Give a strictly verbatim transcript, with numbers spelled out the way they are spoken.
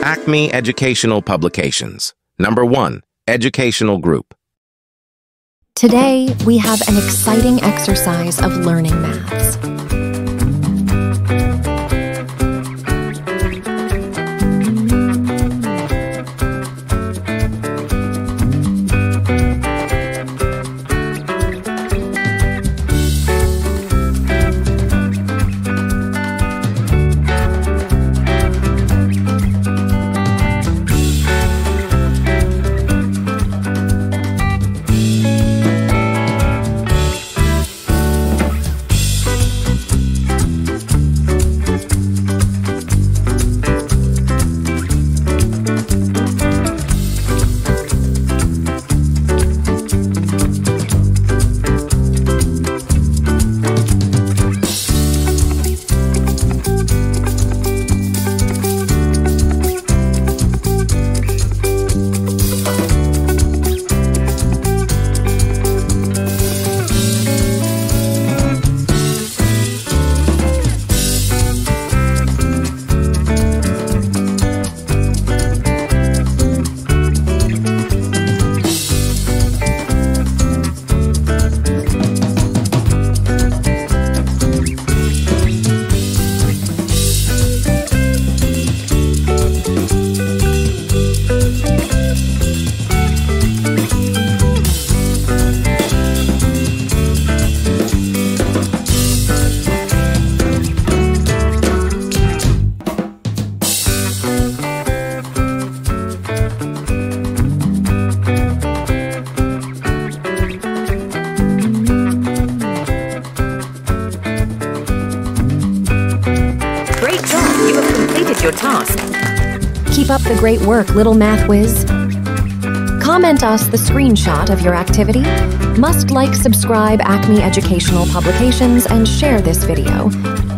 Acme Educational Publications. Number one, Educational Group. Today, we have an exciting exercise of learning maths. You have completed your task. Keep up the great work, little math whiz. Comment us the screenshot of your activity. Must like, subscribe Acme Educational Publications, and share this video.